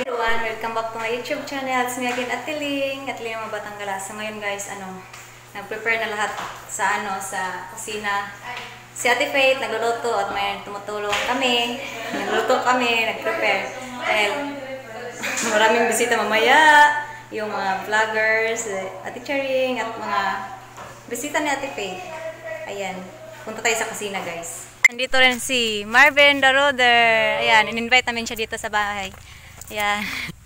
Everyone, welcome back to my YouTube channel. It's me again, Atiling mga Batanggalas. So ngayon guys, nag-prepare na lahat sa sa kusina. Si Ate Faith nagluluto at may tumutulong kami. Nagluluto kami, nag-prepare. Dahil maraming bisita mamaya, yung mga vloggers, Ate Charing at mga bisita ni Ate Faith. Ayan, punta tayo sa kusina guys. Nandito rin si Marvin the Roder. Ayan, in-invite namin siya dito sa bahay. Ayan.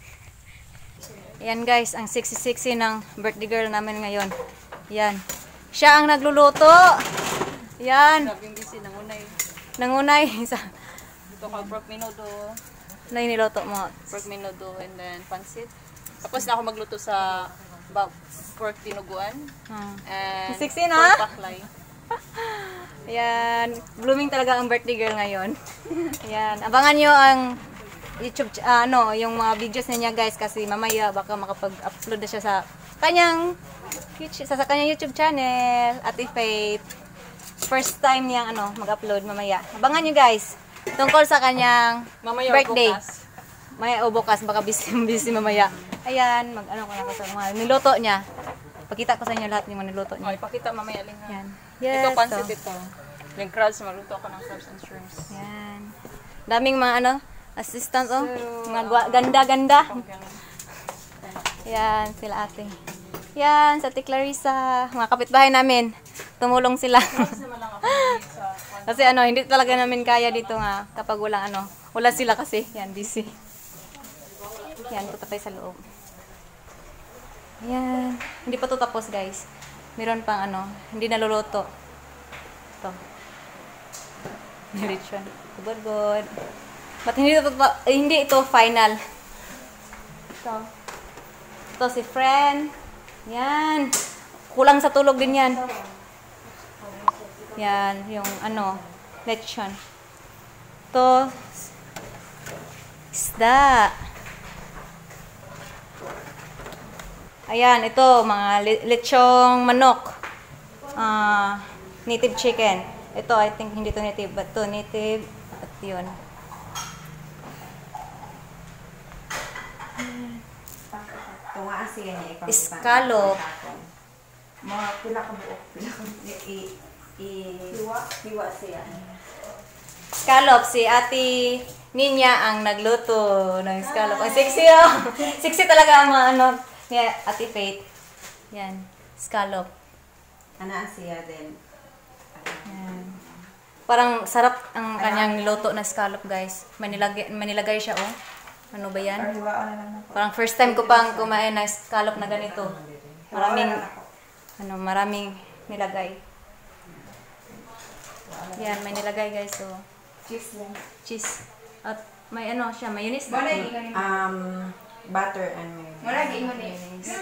Ayan guys, ang sexy-sexy ng birthday girl namin ngayon. Ayan. Siya ang nagluluto. Ayan. Grabing busy, nangunay. Nangunay. Ito ka pork menudo. Na iniluto mo? Pork menudo and then pansit. Tapos na ako magluto sa pork tinuguan. And sexy na? pork paklay. Ayan. Blooming talaga ang birthday girl ngayon. Ayan. Abangan nyo ang YouTube, yung mga videos niya guys, kasi mamaya baka makapag-upload na siya sa kanyang YouTube channel, Ate Faith. First time niyang mag-upload mamaya. Abangan niyo guys, tungkol sa kanyang Mamaya birthday. bukas. Mamaya o bukas, baka busy mamaya. Ayan, ko na ko sa mga niluto niya. Pakita ko sa inyo lahat ng mga niluto niya. Okay, pakita mamaya lang ha. Yan. Yes, Ito pansit ito. Yung crabs, magluto ako ng crabs and shrimps. Yan. Daming mga assistant mga ganda-ganda. Yan, sila ate. Yan, sa Ate Clarissa, mga kapitbahay namin. Tumulong sila. Kasi hindi talaga namin kaya dito nga kapag wala sila kasi. Yan, busy. Yan, punta tayo sa loob. Yan, hindi pa to tapos guys. Meron pang hindi naluluto. Ito. Nilitsyon. Good. But hindi ito final. Ito si friend. Yan. Kulang sa tulog din yan. Yan, yung lechon. Ito isda. Ayan, ito mga lechong manok. Native chicken. Ito I think hindi to native, but to native at yun. Scallop. Mga pila ka buok. Hiwa siya. Scallop, si Ate Ninya ang nagluto ng scallop. Ang sexy Sexy talaga ang mga ni Ate Faith. Yan, scallop. Ana siya din. Yan. Parang sarap ang kanyang niluto na scallop guys. Manilagay siya Ano ba yan? Parang first time ko pang kumain na scallop na ganito. Maraming nilagay. Yan, may nilagay guys. So, cheese. At may siya, mayonnaise. Butter and mayonnaise.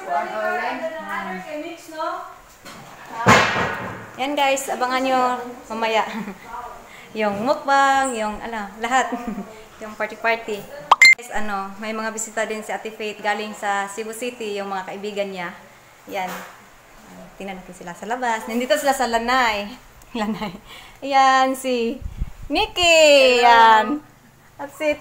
Yan guys, abangan nyo mamaya. Yung mukbang, yung lahat. Yung party. Guys, may mga bisita din si Ate Faith galing sa Cebu City, yung mga kaibigan niya. Yan. Tingnan natin sila sa labas. Nandito sila sa Lanay. Ayan, si Nikki. Yan. At si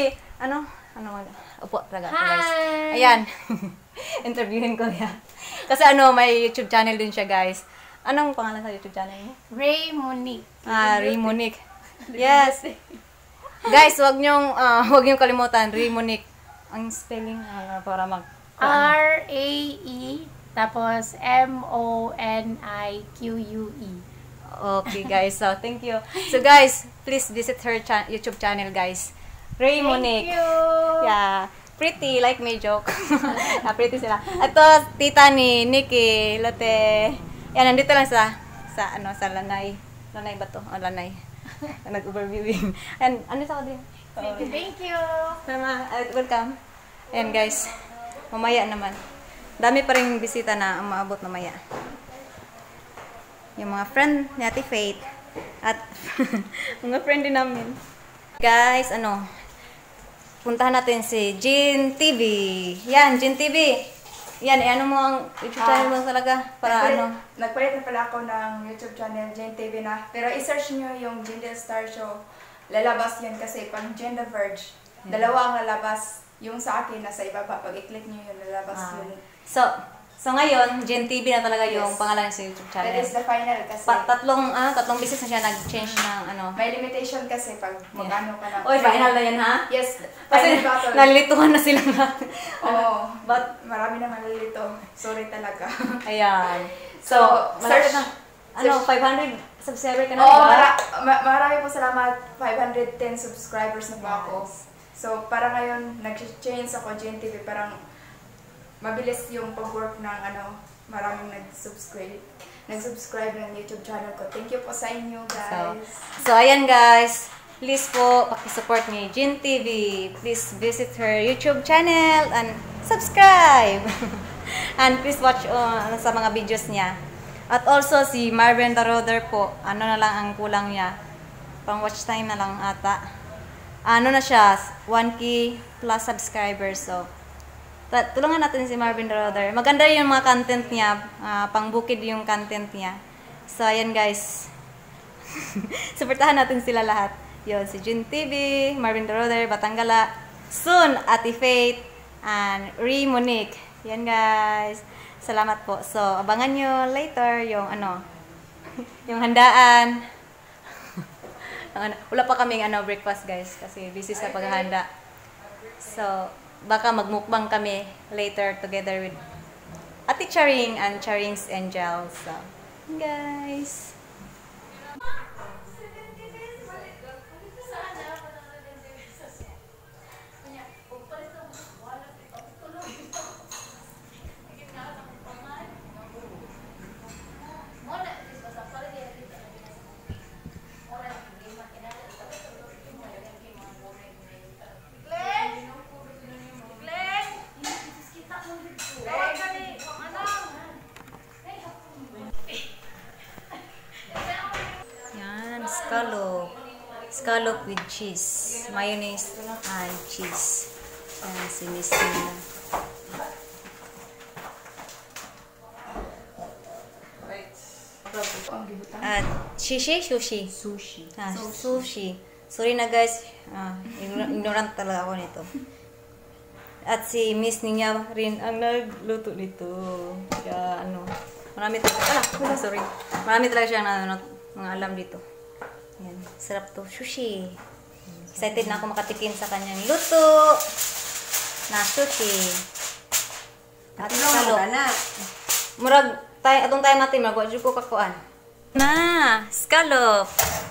upo talaga ito guys. Ayan. Interviewin ko yan. Kasi may YouTube channel din siya guys. Anong pangalan sa YouTube channel niya? Ray Monique. Ray Monique. Yes. Guys, wag niyong kalimutan, Ray Monique. Ang spelling para R-A-E tapos M-O-N-I-Q-U-E. Okay guys, so thank you. So guys, please visit her YouTube channel guys. Ray Monique. Thank you. Yeah. Pretty, like me, joke. Pretty sila. Ito, tita ni Nikki, Lotte. Yan, nandito lang sa Lanay. Lanay ba to? Lanay. Nag-overviewing. And, sa din? Thank you. Welcome. Ayan guys. Mamaya naman. Dami pa rin bisita na maabot mamaya. Yung mga friend ni Ate Faith. At mga friend din namin. Guys, puntahan natin si Jean TV. Yan, Jean TV. Yan, mo ang YouTube channel mo talaga para Nagpalit na pala ako ng YouTube channel, Jean TV na. Pero i-search nyo yung Jean Del Star Show. Lalabas yun kasi pang Jean the Verge. Dalawa ang lalabas. Yung sa akin, nasa ibaba. Pag i-click nyo yun, lalabas yun. So ngayon, Gen TV na talaga yung Yes. pangalan sa YouTube That channel. is the final kasi. Tatlong beses na siya nag-change ng ano. May limitation kasi pag mag-ano ka na. Oy, final na yan ha? Yes, Kasi final battle. nalilituhan na sila nga. Oo. But, Marami na malilito. Sorry talaga. ayan. So, malapit search- na. Ano, 500 subscriber ka na, Oo, diba? marami po salamat. 510 subscribers na po ako. So, para ngayon, nag-change ako GNTV. Parang mabilis yung pag-work ng maraming nag-subscribe ng YouTube channel ko. Thank you po sa inyo, guys. So ayan guys, please po paki-support ni Gen TV. Please visit her YouTube channel and subscribe. And please watch sa mga videos niya. At also si Marvin Daroder po, ano na lang ang kulang niya. Pang watch time na lang ata. Ano na siya, 1K plus subscribers. So tulungan natin si Marvin Daroder. Maganda yung mga content niya, pangbukid yung content niya. So ayan guys. Suportahan natin sila lahat. Yun, si Gen TV, Marvin Daroder, Batanggala, soon Ate Faith, and Ree Monique. Yan guys. Salamat po. So, abangan nyo later yung yung handaan. Wala pa kaming breakfast guys kasi busy sa paghahanda. So, baka magmukbang kami later together with Ate Charing and Charing's Angels. So, guys. Scallop with cheese, mayonnaise and cheese. Ayan, si Miss Nina. At sushi. Sushi. Sorry na guys, ignorant talaga ako nito. At si Miss Nina rin ang nagluto nito. Kaya marami talaga, marami talaga siyang mga alam dito. Yan, sarap to. Sushi. Excited na ako makatikim sa kanyang luto na sushi. At scallop. Murag, atong tayo natin, magwadyo ko kakuan. Na, scallop.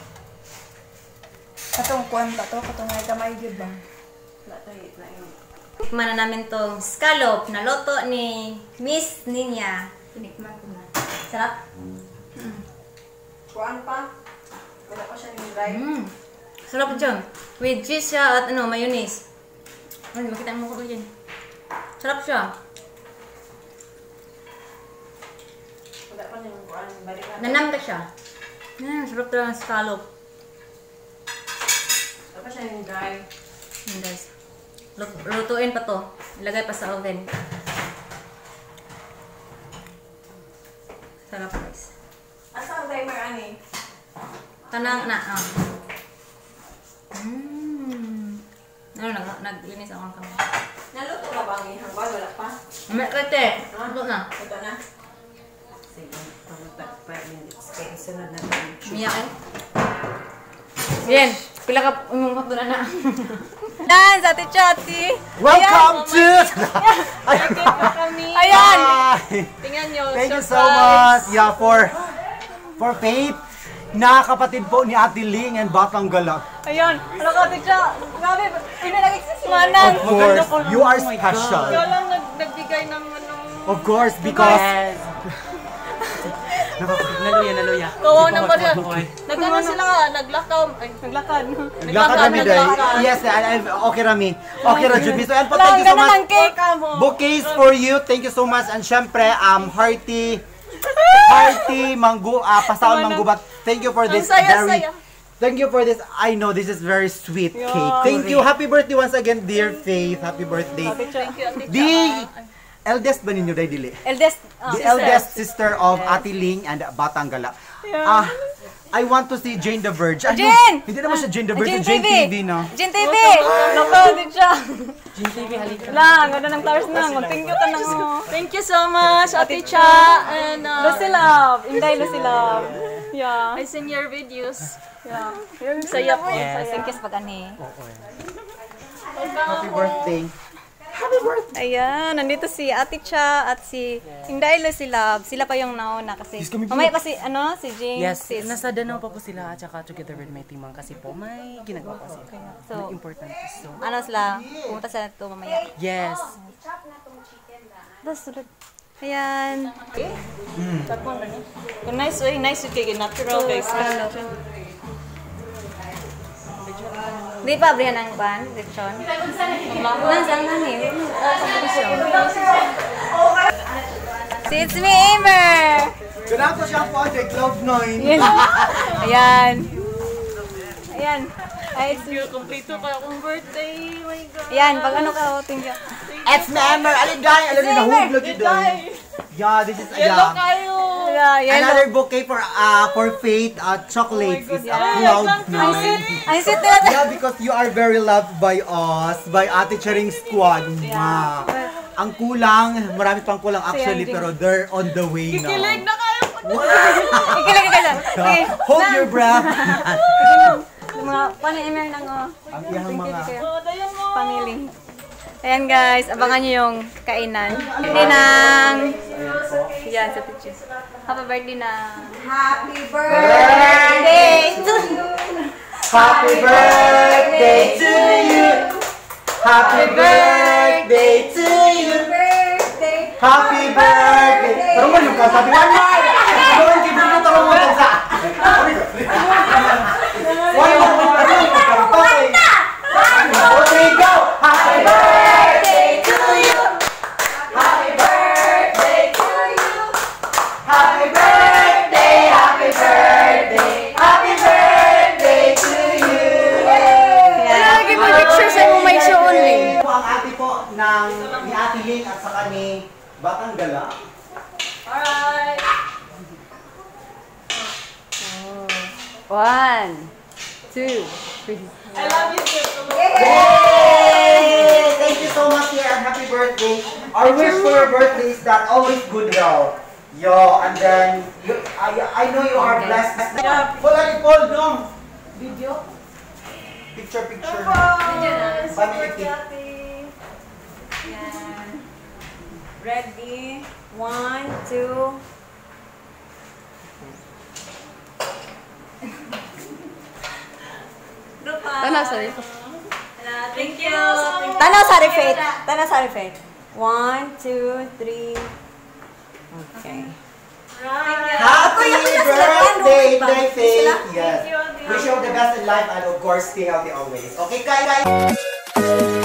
Katong kuwan ba to? Katong may gamay yun ba? Tikman na namin tong scallop na luto ni Miss Nina. Tinikman ko na. Sarap. Kuan pa? Wala pa siya yung dry. Sarap dyan. With cheese siya at mayonnaise. Ay, makita mo ko dyan. Sarap siya. Wala pa yung kuan. Balik na. Nanam ka siya. Sarap talaga ang scallop. Wala pa siya yung dry. Yan guys. Lutuin pa to. Ilagay pa sa oven. Sarap guys. Asa ang timer, ani? Kanang na. Naglinis ako ng kamay. Naluto na ba ang ihang kuan? Wala pa? May kete. Luto na. Ito na. Sige, 5 minutes. Kaya sunod na tayo. Miyak eh. Yan. Pila ka umungkap doon na. Dan, sa Ate Chati. Welcome to... Ayan. Hi. Tingnan nyo, Thank you so surprise. much. Yeah, for Faith. Nakakapatid po ni Ate Ling and Batang Galak. Ayan. Ano ka, Ate Chati? Grabe. Pinag-exist manang. Of course, you are special. Kaya lang nagbigay ng Of course, because... Naluya. kawaw ng barya. Nagano sila, naglakaw. Ay, naglakad. Naglakad kami dahil. Yes, okay rami. Okay ra jud. So, and po, thank you so much. Bouquets for you. Thank you so much. And syempre, hearty pasaon manggubat. Thank you for this very... Thank you for this. I know this is very sweet cake. Thank you. Happy birthday once again, dear Faith. Happy birthday. Thank you, Ate The eldest ba ninyo, Dili? Eldest. The eldest sister of Ate Ling and Batang Gala. I want to see Jane the Verge. Ano? Jane! Hindi naman siya Jane the Verge, Jane Jane TV, no? Jane TV! Naku, din siya. Jane TV, halika. Lang, ganda ng flowers na. Thank you ka na mo. Thank you so much, Ate Cha. And Lucy Love. Inday Lucy Love. Yeah. I seen your videos. Yeah. Saya po. Thank you sa pag-ani. Happy birthday. Ayan, nandito si Ate Cha at si Inday Lucy Love. Sila pa yung nauna kasi. Mamaya pa si, si James. Yes, si nasa Danau pa po sila at saka together with my team kasi po may ginagawa pa sila. So, Important is so. ano sila, pumunta sila ito mamaya. Yes. Tapos, sulod. Ayan. Kung nice kay natural guys. Di pa abrihan ang ban, lechon. Nasaan na niyo? Si It's Me, Amer! Ganaan ko siyang project, Cloud9. Ayan. Ayan. Ay, Kompleto ka akong birthday. My God. ayan, pag ano ka, thank you. It's member, aliday, alam niyo, nahublog yun doon. Yeah, this is, Hello kayo. Yeah, yellow. another bouquet for Faith, chocolates is Cloud9. Ay, sit na. Yeah, because you are very loved by us, by Ate Charing Squad. Ma. Ang kulang, marami pang kulang actually, pero they're on the way now. Kilig na kayo. Ikilig ka dyan. Okay. Hold your breath. Mga pan-emer ng Ang iyang mga... family. Ayan guys, abangan nyo yung kainan. Birthday ng... Yan, sa picture. Happy birthday na... Happy birthday to you! Happy birthday to you! Happy birthday to you! Happy birthday! Tarong mo yung kasabi mo! Tarong mo yung tarong mo sa... Okay, go! Happy birthday to you! Happy birthday to you! Happy birthday! Happy birthday! Happy birthday to you! Lagi mo picture sa mo may show only. Ito ang ate po ni Ate Ling at saka ni Batang Gala. Alright. 1, 2, 3. I love you too. Yay! Thank you so much, dear, and happy birthday. Our wish for your birthday is that always good health. Yo, and then, I know you are blessed. Paul, no? Video? Picture. Family pic. Ready? 1, 2. Tanaw sa rifet. Thank you. Tanaw sa rifet. 1, 2, 3. Okay. Happy birthday, Faith. Yes. Wish you all the best in life and of course, stay healthy always. Okay, guys.